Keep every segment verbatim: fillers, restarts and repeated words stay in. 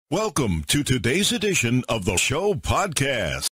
Welcome to today's edition of the show podcast.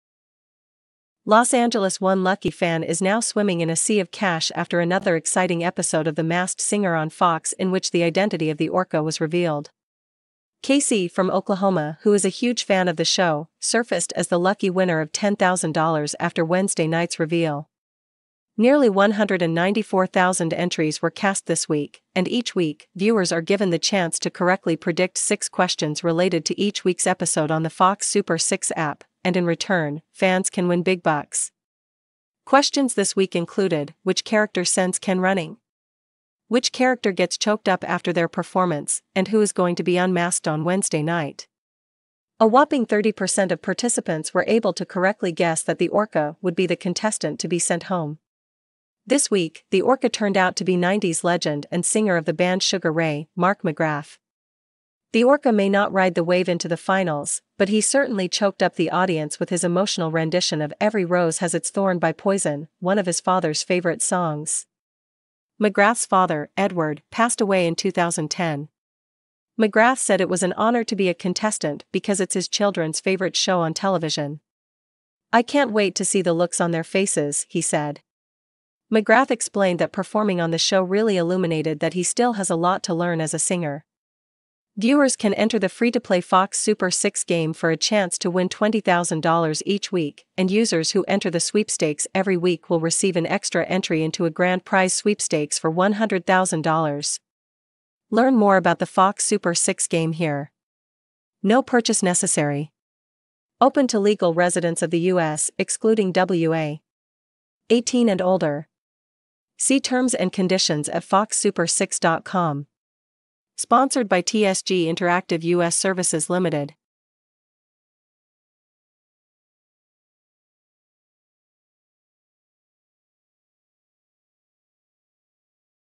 Los Angeles One lucky fan is now swimming in a sea of cash after another exciting episode of The Masked Singer on Fox in which the identity of the Orca was revealed. Kasey from Oklahoma, who is a huge fan of the show, surfaced as the lucky winner of ten thousand dollars after Wednesday night's reveal. Nearly one hundred ninety-four thousand entries were cast this week, and each week, viewers are given the chance to correctly predict six questions related to each week's episode on the Fox Super six app, and in return, fans can win big bucks. Questions this week included: which character sends Ken running? Which character gets choked up after their performance, and who is going to be unmasked on Wednesday night? A whopping thirty percent of participants were able to correctly guess that the Orca would be the contestant to be sent home. This week, the Orca turned out to be nineties legend and singer of the band Sugar Ray, Mark McGrath. The Orca may not ride the wave into the finals, but he certainly choked up the audience with his emotional rendition of Every Rose Has Its Thorn by Poison, one of his father's favorite songs. McGrath's father, Edward, passed away in two thousand ten. McGrath said it was an honor to be a contestant because it's his children's favorite show on television. "I can't wait to see the looks on their faces," he said. McGrath explained that performing on the show really illuminated that he still has a lot to learn as a singer. Viewers can enter the free-to-play Fox Super six game for a chance to win twenty thousand dollars each week, and users who enter the sweepstakes every week will receive an extra entry into a grand prize sweepstakes for one hundred thousand dollars. Learn more about the Fox Super six game here. No purchase necessary. Open to legal residents of the U S, excluding W A eighteen and older. See terms and conditions at fox super six dot com. Sponsored by T S G Interactive U S Services Limited.